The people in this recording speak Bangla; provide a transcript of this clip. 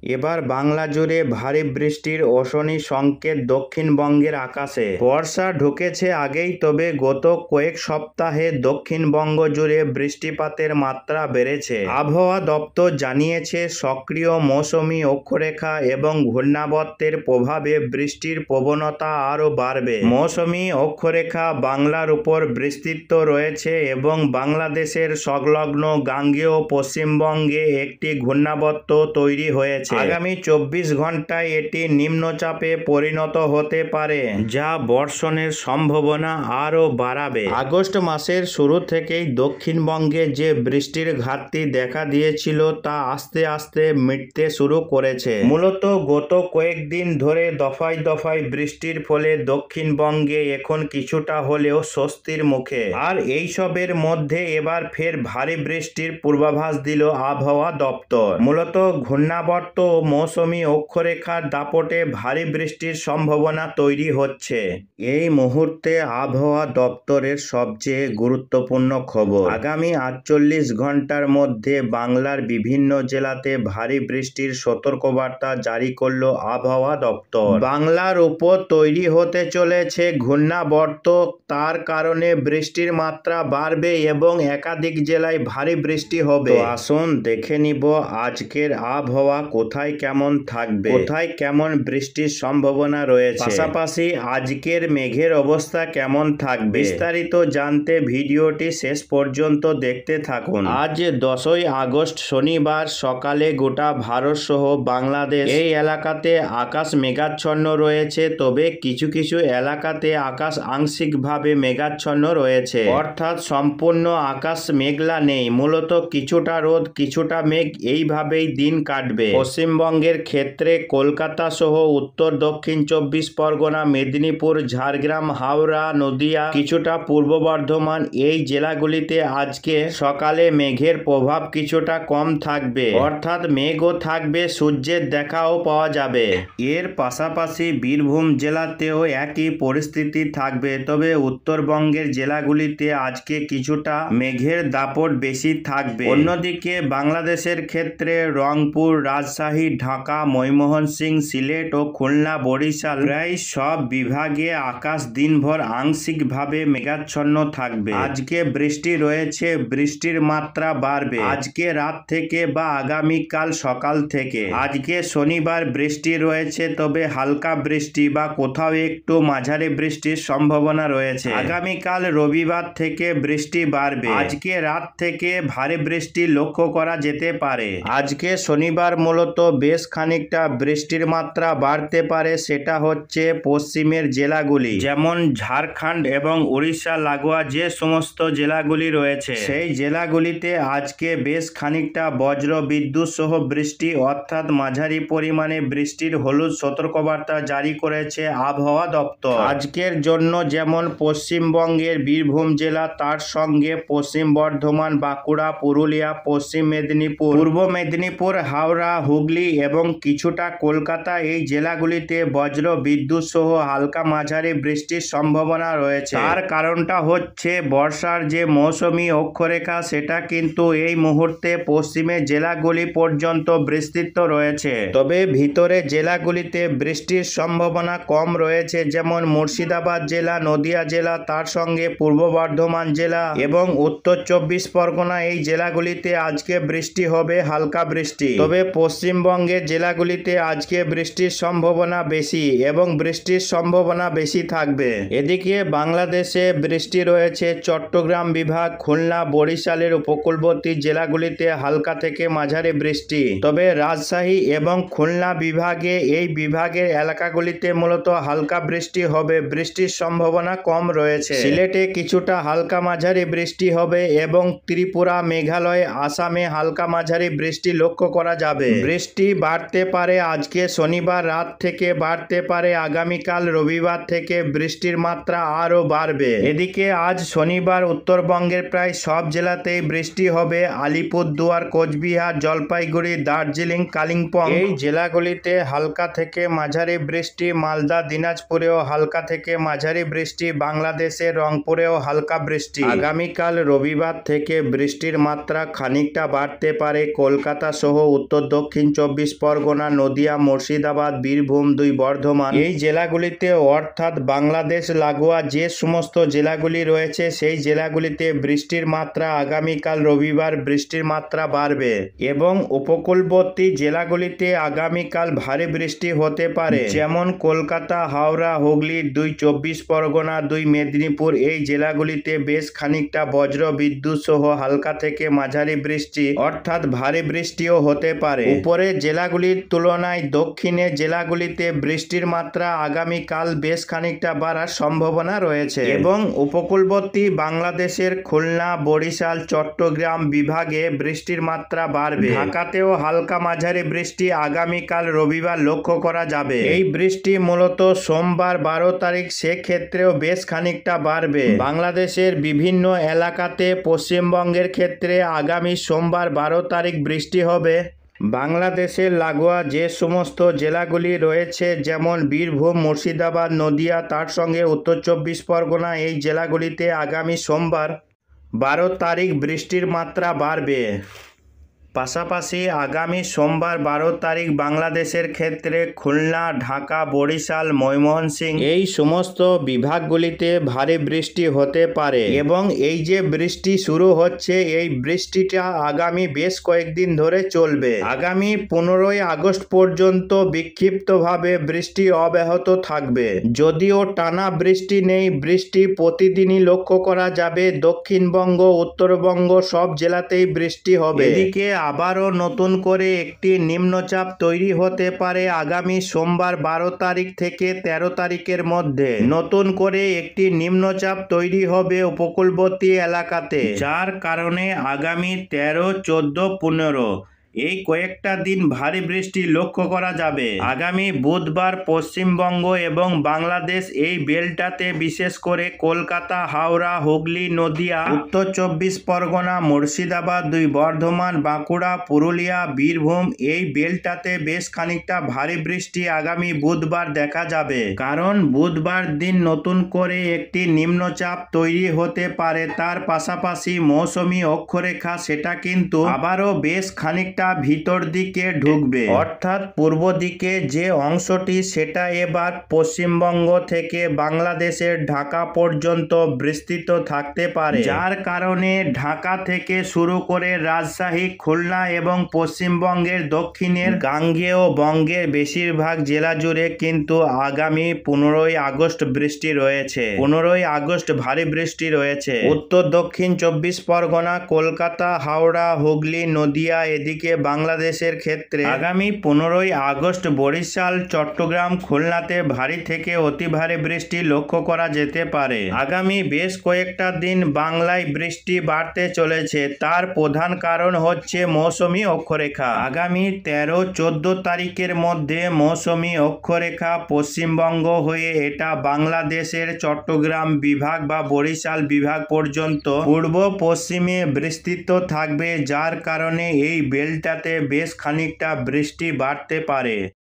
এবার বাংলা জুড়ে ভারী বৃষ্টির অশনি সংকেত দক্ষিণবঙ্গের আকাশে। বর্ষা ঢুকেছে আগেই, তবে গত কয়েক সপ্তাহে দক্ষিণবঙ্গ জুড়ে বৃষ্টিপাতের মাত্রা বেড়েছে। আবহাওয়া দপ্তর জানিয়েছে, সক্রিয় মৌসুমী অক্ষরেখা এবং ঘূর্ণাবর্তের প্রভাবে বৃষ্টির প্রবণতা আরও বাড়বে। মৌসুমী অক্ষরেখা বাংলার উপর বিস্তৃত রয়েছে এবং বাংলাদেশের সংলগ্ন গাঙ্গেয় পশ্চিমবঙ্গে একটি ঘূর্ণাবর্ত তৈরি হয়েছে। আগামী 24 ঘন্টায় এটি নিম্নচাপে পরিণত হতে পারে, যা বর্ষণের সম্ভাবনা আরও বাড়াবে। আগস্ট মাসের শুরু থেকেই দক্ষিণবঙ্গে যে বৃষ্টির ঘাটতি দেখা দিয়েছিল তা আস্তে আস্তে মিটতে শুরু করেছে। মূলত গত কয়েকদিন ধরে দফায় দফায় বৃষ্টির ফলে দক্ষিণবঙ্গে এখন কিছুটা হলেও স্বস্তির মুখে। আর এইসবের মধ্যে এবার ফের ভারী বৃষ্টির পূর্বাভাস দিল আবহাওয়া দপ্তর। মূলত ঘূর্ণাবর্ত ও মৌসুমী অক্ষরেখার দাপটে ভারী বৃষ্টির সম্ভাবনা তৈরি হচ্ছে। এই মুহূর্তে আবহাওয়া দপ্তরের সবচেয়ে গুরুত্বপূর্ণ খবর, আগামী 48 ঘন্টার মধ্যে বাংলার বিভিন্ন জেলাতে ভারী বৃষ্টির সতর্কবার্তা জারি করল আবহাওয়া দপ্তর। বাংলার উপর তৈরি হতে চলেছে ঘূর্ণাবর্ত, তার কারণে বৃষ্টির মাত্রা বাড়বে এবং একাধিক জেলায় ভারী বৃষ্টি হবে। তো আসুন দেখে নিব আজকের আবহাওয়া কোথায় কেমন থাকবে, কোথায় কেমন বৃষ্টির সম্ভাবনা রয়েছে, পাশাপাশি আজকের মেঘের অবস্থা কেমন থাকবে। বিস্তারিত জানতে ভিডিওটি শেষ পর্যন্ত দেখতে থাকুন। আজ 10ই আগস্ট শনিবার সকালে গোটা ভারত সহ বাংলাদেশ এই এলাকাতে আকাশ মেঘাচ্ছন্ন রয়েছে, তবে কিছু কিছু এলাকাতে আকাশ আংশিকভাবে মেঘাচ্ছন্ন রয়েছে, অর্থাৎ সম্পূর্ণ আকাশ মেঘলা নেই। মূলত কিছুটা রোদ কিছুটা মেঘ এইভাবেই দিন কাটবে। পশ্চিমবঙ্গের ক্ষেত্রে কলকাতা সহ উত্তর দক্ষিণ 24 পরগনা, মেদিনীপুর, ঝাড়গ্রাম, হাওড়া, নদিয়া, কিছুটা পূর্ব বর্ধমান এই জেলাগুলিতে আজকে সকালে মেঘের প্রভাব কিছুটা কম থাকবে, অর্থাৎ মেঘও থাকবে, সূর্যের দেখাও পাওয়া যাবে। এর পাশাপাশি বীরভূম জেলাতেও একই পরিস্থিতি থাকবে, তবে উত্তরবঙ্গের জেলাগুলিতে আজকে কিছুটা মেঘের দাপট বেশি থাকবে। অন্যদিকে বাংলাদেশের ক্ষেত্রে রংপুর, রাজশাহী, ঢাকা, ময়মনসিং, সিলেট ও খুলনা, বরিশাল প্রায় সব বিভাগে আকাশ দিনভর আংশিকভাবে মেঘাচ্ছন্ন থাকবে। আজকে বৃষ্টি রয়েছে, বৃষ্টির মাত্রা বাড়বে আজকে রাত থেকে বা আগামীকাল সকাল থেকে। আজকে শনিবার বৃষ্টি রয়েছে, তবে হালকা বৃষ্টি বা কোথাও একটু মাঝারি বৃষ্টির সম্ভাবনা রয়েছে। আগামীকাল রবিবার থেকে বৃষ্টি বাড়বে, আজকে রাত থেকে ভারী বৃষ্টি লক্ষ্য করা যেতে পারে। আজকে শনিবার মূলত বেশ খানিকটা বৃষ্টির মাত্রা বাড়তে পারে, সেটা হচ্ছে পশ্চিমের জেলাগুলি, যেমন ঝাড়খণ্ড এবং উড়িষ্যা লাগোয়া যে সমস্ত জেলাগুলি রয়েছে সেই জেলাগুলিতে আজকে বেশ খানিকটা বজ্র বিদ্যুৎ সহ বৃষ্টি, অর্থাৎ মাঝারি পরিমাণে বৃষ্টির হলুদ সতর্কবার্তা জারি করেছে আবহাওয়া দপ্তর। আজকের জন্য যেমন পশ্চিমবঙ্গের বীরভূম জেলা, তার সঙ্গে পশ্চিম বর্ধমান, বাঁকুড়া, পুরুলিয়া, পশ্চিম মেদিনীপুর, পূর্ব মেদিনীপুর, হাওড়া, হুগলি এবং কিছুটা কলকাতা এই জেলাগুলিতে বজ্র বিদ্যুৎ সহ হালকা মাঝারি বৃষ্টির সম্ভাবনা রয়েছে। তার কারণটা হচ্ছে বর্ষার যে মৌসুমী অক্ষরেখা সেটা কিন্তু এই মুহূর্তে পশ্চিমের জেলাগুলি পর্যন্ত বিস্তৃত রয়েছে, তবে ভিতরে জেলাগুলিতে বৃষ্টির সম্ভাবনা কম রয়েছে, যেমন মুর্শিদাবাদ জেলা, নদিয়া জেলা, তার সঙ্গে পূর্ব বর্ধমান জেলা এবং উত্তর 24 পরগনা এই জেলাগুলিতে আজকে বৃষ্টি হবে, হালকা বৃষ্টি। তবে পশ্চিমবঙ্গের জেলাগুলিতে আজকে বৃষ্টির সম্ভাবনা বেশি এবং বৃষ্টির সম্ভাবনা বেশি থাকবে। এদিকে বাংলাদেশে বৃষ্টি রয়েছে চট্টগ্রাম বিভাগ, খুলনা, বরিশালের উপকূলবর্তী জেলাগুলিতে হালকা থেকে মাঝারি বৃষ্টি, তবে রাজশাহী এবং খুলনা বিভাগে এই বিভাগের এলাকাগুলিতে মূলত হালকা বৃষ্টি হবে, বৃষ্টির সম্ভাবনা কম রয়েছে। সিলেটে কিছুটা হালকা মাঝারি বৃষ্টি হবে এবং ত্রিপুরা, মেঘালয়, আসামে হালকা মাঝারি বৃষ্টি লক্ষ্য করা যাবে। বৃষ্টি বাড়তে পারে আজকে শনিবার রাত থেকে, বাড়তে পারে আগামীকাল রবিবার থেকে, বৃষ্টির মাত্রা আরও বাড়বে। এদিকে আজ শনিবার উত্তরবঙ্গের প্রায় সব জেলাতেই বৃষ্টি হবে। আলিপুরদুয়ার, কোচবিহার, জলপাইগুড়ি, দার্জিলিং, কালিম্পং এই জেলাগুলিতে হালকা থেকে মাঝারি বৃষ্টি, মালদা, দিনাজপুরেও হালকা থেকে মাঝারি বৃষ্টি, বাংলাদেশের রংপুরেও হালকা বৃষ্টি। আগামীকাল রবিবার থেকে বৃষ্টির মাত্রা খানিকটা বাড়তে পারে কলকাতা সহ উত্তর দক্ষিণ চব্বিশ পরগনা, নদিয়া, মুর্শিদাবাদ, বীরভূম, 2 বর্ধমান। এই জেলাগুলিতে অর্থাৎ বাংলাদেশ লাগোয়া যে সমস্ত জেলাগুলি রয়েছে সেই জেলাগুলিতে বৃষ্টির মাত্রা আগামীকাল রবিবার বৃষ্টির মাত্রা বাড়বে এবং উপকূলবর্তী জেলাগুলিতে আগামীকাল ভারী বৃষ্টি হতে পারে, যেমন কলকাতা, হাওড়া, হুগলি, 2 চব্বিশ পরগনা, 2 মেদিনীপুর। এই জেলাগুলিতে বেশ খানিকটা বজ্র বিদ্যুৎ সহ হালকা থেকে মাঝারি বৃষ্টি অর্থাৎ ভারী বৃষ্টিও হতে পারে। উপরে জেলাগুলির তুলনায় দক্ষিণে জেলাগুলিতে বৃষ্টির মাত্রা আগামীকাল বেশ খানিকটা বাড়ার সম্ভাবনা রয়েছে এবং উপকূলবর্তী বাংলাদেশের খুলনা, বরিশাল, চট্টগ্রাম বিভাগে বৃষ্টির মাত্রা বাড়বে। ঢাকাতেও হালকা মাঝারি বৃষ্টি আগামীকাল রবিবার লক্ষ্য করা যাবে। এই বৃষ্টি মূলত সোমবার 12 তারিখ সেক্ষেত্রেও বেশ খানিকটা বাড়বে। বাংলাদেশের বিভিন্ন এলাকাতে পশ্চিমবঙ্গের ক্ষেত্রে আগামী সোমবার 12 তারিখ বৃষ্টি হবে। বাংলাদেশের লাগোয়া যে সমস্ত জেলাগুলি রয়েছে যেমন বীরভূম, মুর্শিদাবাদ, নদিয়া, তার সঙ্গে উত্তর চব্বিশ পরগনা, এই জেলাগুলিতে আগামী সোমবার 12 তারিখ বৃষ্টির মাত্রা বাড়বে। পাশাপাশি আগামী সোমবার 12 তারিখ বাংলাদেশের ক্ষেত্রে খুলনা, ঢাকা, বরিশাল, ময়মনসিংহ এই সমস্ত বিভাগগুলিতে ভারী বৃষ্টি হতে পারে এবং এই যে বৃষ্টি শুরু হচ্ছে এই বৃষ্টিটা আগামী বেশ কয়েকদিন ধরে চলবে। আগামী 15ই আগস্ট পর্যন্ত বিক্ষিপ্তভাবে বৃষ্টি অব্যাহত থাকবে। যদিও টানা বৃষ্টি নেই, বৃষ্টি প্রতিদিনই লক্ষ্য করা যাবে। দক্ষিণবঙ্গ, উত্তরবঙ্গ সব জেলাতেই বৃষ্টি হবে। এদিকে আবারও নতুন করে একটি নিম্নচাপ তৈরি হতে পারে আগামী সোমবার 12 তারিখ থেকে 13 তারিখের মধ্যে। নতুন করে একটি নিম্নচাপ তৈরি হবে উপকূলবর্তী এলাকাতে, যার কারণে আগামী 13, 14, 15 এই কয়েকটা দিন ভারী বৃষ্টি লক্ষ্য করা যাবে। আগামী বুধবার পশ্চিমবঙ্গ এবং বাংলাদেশ এই বেলটাতে বিশেষ করে কলকাতা, হাওড়া, হুগলি, নদিয়া, উত্তর চব্বিশ পরগনা, মুর্শিদাবাদ, 2 বর্ধমান, বাঁকুড়া, পুরুলিয়া, বীরভূম এই বেলটাতে বেশ খানিকটা ভারী বৃষ্টি আগামী বুধবার দেখা যাবে। কারণ বুধবার দিন নতুন করে একটি নিম্নচাপ তৈরি হতে পারে। তার পাশাপাশি মৌসুমী অক্ষরেখা সেটা কিন্তু আবারও বেশ খানিকটা ভিতর দিকে ঢুকবে, অর্থাৎ পূর্ব দিকে যে অংশটি সেটা এবার পশ্চিমবঙ্গ থেকে বাংলাদেশের ঢাকা পর্যন্ত বিস্তৃত থাকতে পারে, যার কারণে ঢাকা থেকে শুরু করে রাজশাহী, খুলনা এবং পশ্চিমবঙ্গের দক্ষিণের গাঙ্গেয় বঙ্গের বেশিরভাগ জেলা জুড়ে কিন্তু আগামী 15ই আগস্ট বৃষ্টি রয়েছে। 15ই আগস্ট ভারী বৃষ্টি রয়েছে। উত্তর দক্ষিণ চব্বিশ পরগনা, কলকাতা, হাওড়া, হুগলি, নদিয়া এদিকে বাংলাদেশের ক্ষেত্রে আগামী 15ই আগস্ট বরিশাল, চট্টগ্রাম, খুলনাতে ভারী থেকে অতি ভারী বৃষ্টি লক্ষ্য করা যেতে পারে। আগামী বেশ কয়েকটা দিন বাংলায় বৃষ্টি বাড়তে চলেছে। তার প্রধান কারণ হচ্ছে মৌসুমী অক্ষরেখা। আগামী 13, 14 তারিখের মধ্যে মৌসুমী অক্ষরেখা পশ্চিমবঙ্গ হয়ে এটা বাংলাদেশের চট্টগ্রাম বিভাগ বা বরিশাল বিভাগ পর্যন্ত পূর্ব পশ্চিমে বিস্তৃত থাকবে, যার কারণে এই বেলটাতে বেশ খানিকটা বৃষ্টি বাড়তে পারে।